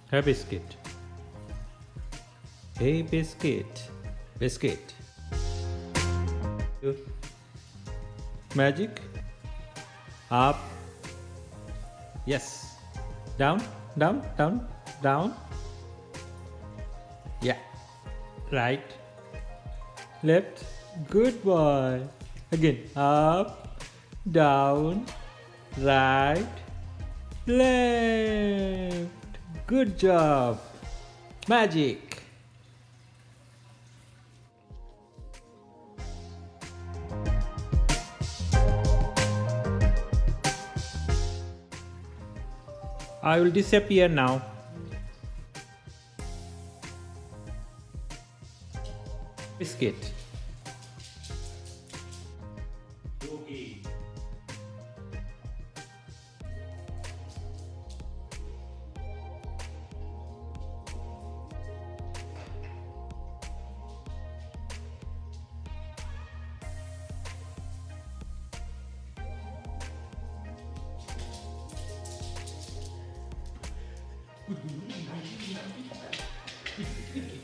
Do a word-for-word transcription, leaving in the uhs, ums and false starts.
Herr Biscuit. Hey Biscuit. Biscuit. Magic. Up. Yes. Down, down, down, down. Yeah. Right. Left. Good boy. Again. Up. Down. Right. Left. Good job. Magic. I will disappear now. Biscuit. Yogi. Good